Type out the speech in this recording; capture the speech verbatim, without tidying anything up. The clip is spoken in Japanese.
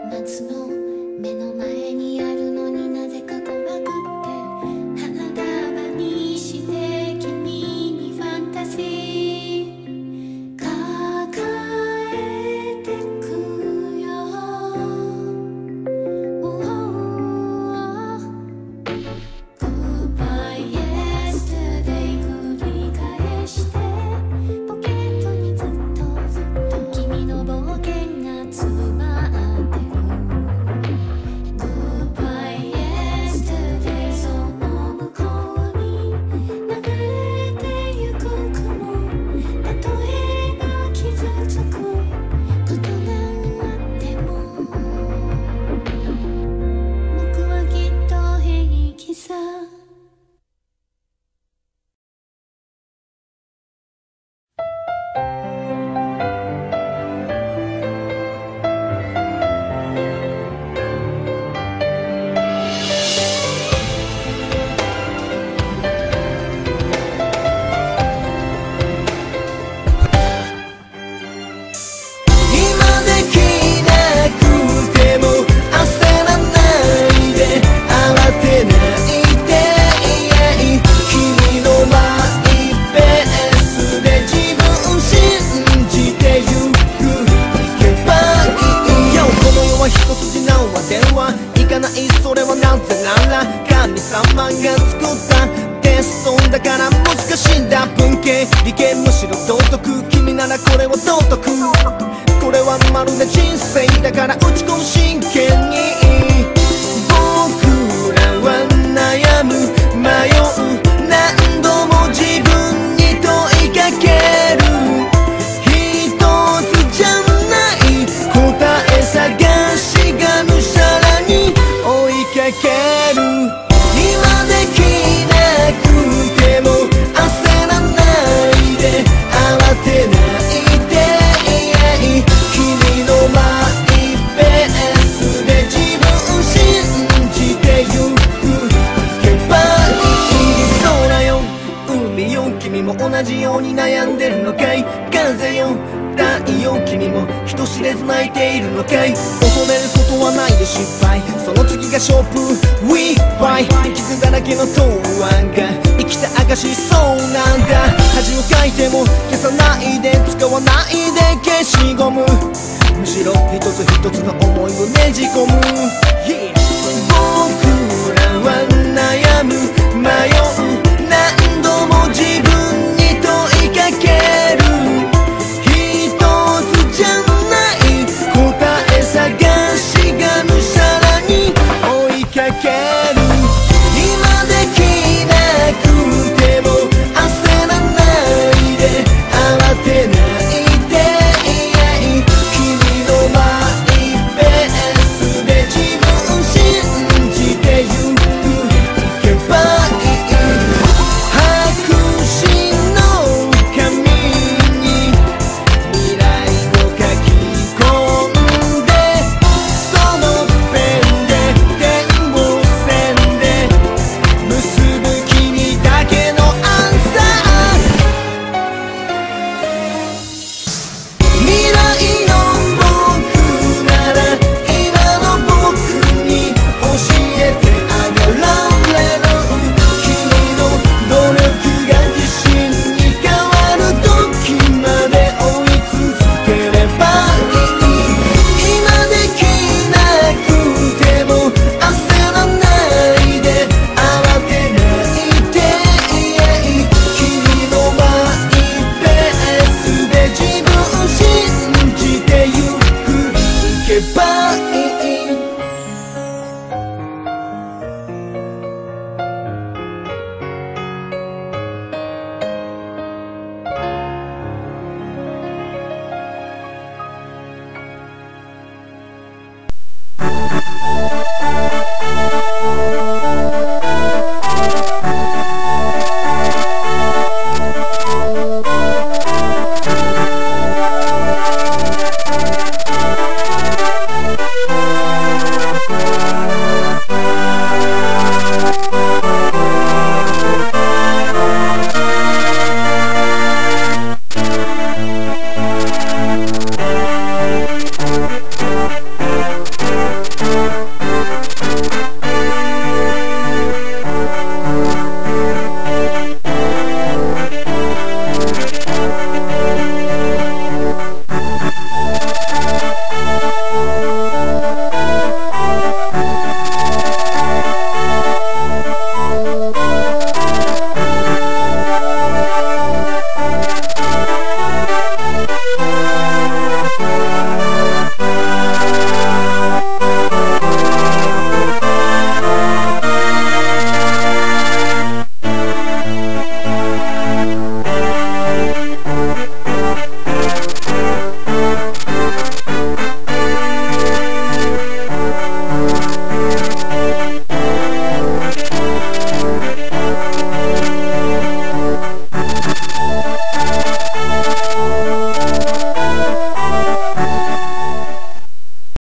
夏の目の前にあるのになぜか怖くって花束にして君にファンタジー抱えてくよ。Goodbye yesterday 繰り返してポケットにずっとずっと君の冒険が詰まってる。Goodbye yesterday その向こうに流れてゆく雲、例えば傷つくことがあっても僕はきっと平気さ。今できなくても焦らないで慌てないで、君のマイペースで自分信じてゆくいけばいいよ。この世は一筋縄ではいかない、それはなぜなら神様が作ったテストだから難しいんだ。文系理系むしろ道徳、君ならこれは道徳。これはまるで人生だから打ち込む真剣に。僕らは悩む迷う何度も自分に問いかける。一つじゃない答え探しがむしゃらに追いかける。今できなくても焦らないで慌てないで、君のマイペースで自分信じてゆくいけばいい。空よ海よ君も同じように悩んでるのかい。風よ太陽君も人知れず泣いているのかい。恐れることはないで失敗、その次が勝負 We fight。 傷だらけの答案が生きた証そうなんだ。恥をかいても消さないで使わないで消しゴム、むしろ一つ一つの思いをねじ込む、yeah。 僕らは悩む迷う何度も自分に問いかける。一つじゃない答え探しがむしゃらに追いかける。今できなくても焦らないで慌てないで、君のマイペースで自分信じてゆくいけばいい。白紙の紙に未来を書き込んで、そのペンで点を線で結ぶ君だけのアンサー。未来の僕なら今の僕に教えてあげられる。君の努力が自信に変わる時まで追い続ければいい。今できなくても焦らないで慌てないで、君のマイペースで自分信じてゆくいけばいい。 「